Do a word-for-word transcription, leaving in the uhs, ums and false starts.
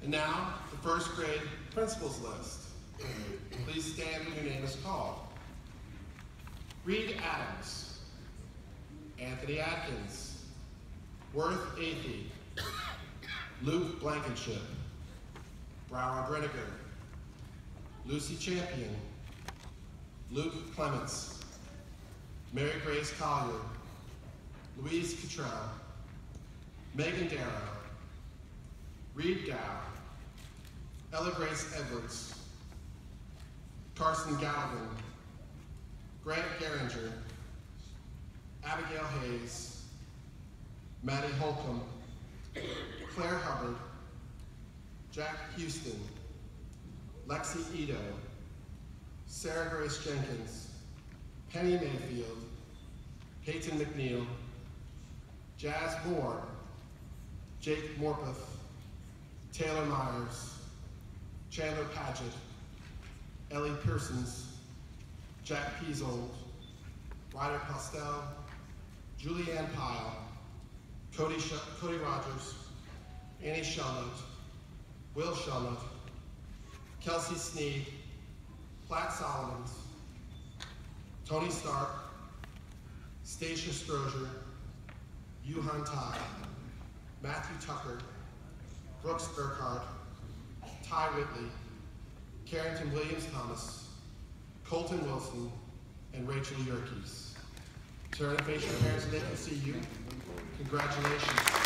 And now, the first grade principals list. Please stand when your name is called. Reed Adams, Anthony Atkins, Worth Athey, Luke Blankenship, Brower Brenniger, Lucy Champion, Luke Clements, Mary Grace Collier, Louise Cottrell, Megan Darrow, Reed Dow, Ella Grace Edwards, Carson Gallivan, Grant Geringer, Abigail Hayes, Maddie Holcomb, Claire Hubbard, Jack Houston, Lexi Ito, Sarah Grace Jenkins, Penny Mayfield, Peyton McNeil, Jazz Moore, Jake Morpeth, Taylor Myers, Chandler Paget, Ellie Pearsons, Jack Piesold, Ryder Postel, Julianne Pyle, Cody, Sh Cody Rogers, Annie Shelnut, Will Shelnut, Kelsey Sneed, Platt Solomons, Tony Stark, Stacia Strozier, Yuhan Tai, Matthew Tucker, Brooks Burkhardt, Ty Whitley, Carrington Williams Thomas, Colton Wilson, and Rachel Yerkes. Turn and face your parents so they can see you. Congratulations.